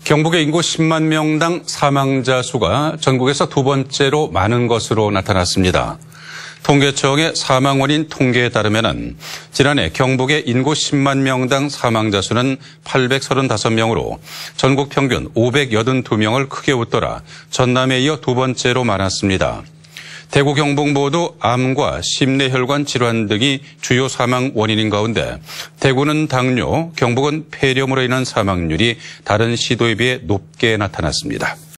경북의 인구 10만 명당 사망자 수가 전국에서 두 번째로 많은 것으로 나타났습니다. 통계청의 사망 원인 통계에 따르면 지난해 경북의 인구 10만 명당 사망자 수는 835명으로 전국 평균 582명을 크게 웃돌아 전남에 이어 두 번째로 많았습니다. 대구, 경북 모두 암과 심뇌혈관 질환 등이 주요 사망 원인인 가운데 대구는 당뇨, 경북은 폐렴으로 인한 사망률이 다른 시도에 비해 높게 나타났습니다.